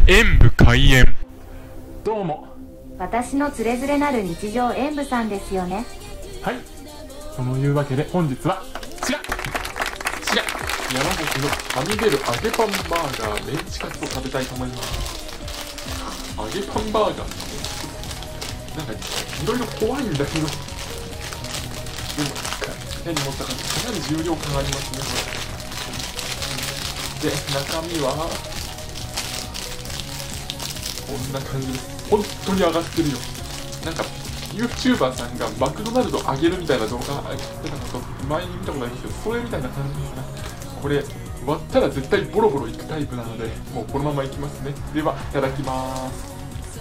演武開演。どうも。 私のつれづれなる日常演武さんですよね。 はい。そのいうわけで本日はこちら山崎のはみ出る揚げパンバーガーメンチカツを食べたいと思います。揚げパンバーガーなんかいろいろ怖いんだけど、でも手に持った感じかなり重量感ありますね、これ。で、中身はこんな感じです。本当に上がってるよ。なんか YouTuber さんがマクドナルド揚げるみたいな動画上げてたこと前に見たことありますけど、それみたいな感じかな。これ割ったら絶対ボロボロいくタイプなので、もうこのままいきますね。では、いただきます。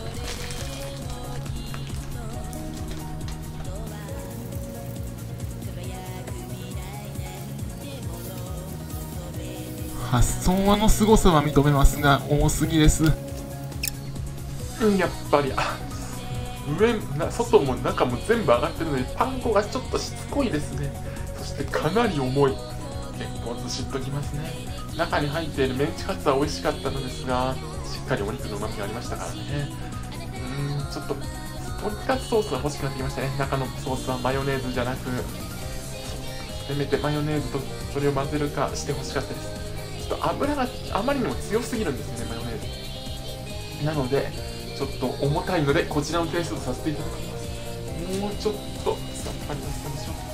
発想の凄さは認めますが、多すぎです。やっぱり外も中も全部上がってるので、パン粉がちょっとしつこいですね。そしてかなり重い。結構ずしっときますね。中に入っているメンチカツは美味しかったのですが、しっかりお肉の旨味がありましたからね。ちょっととんかつソースが欲しくなってきましたね。中のソースはマヨネーズじゃなく、せめてマヨネーズとそれを混ぜるかして欲しかったです。ちょっと油があまりにも強すぎるんですよね、マヨネーズなので、ちょっと重たいのでこちらのテイストとさせていただきます。もうちょっとさっぱりさせましょ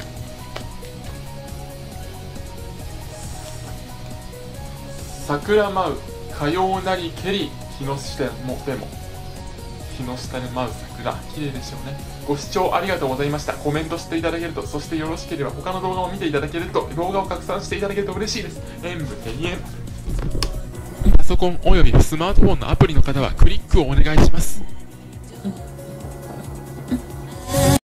う。桜舞うかようなりけり日の下もでも日の下で舞う桜、綺麗でしょうね。ご視聴ありがとうございました。コメントしていただけると、そしてよろしければ他の動画を見ていただけると、動画を拡散していただけると嬉しいです。演武閉園。パソコンおよびスマートフォンのアプリの方はクリックをお願いします。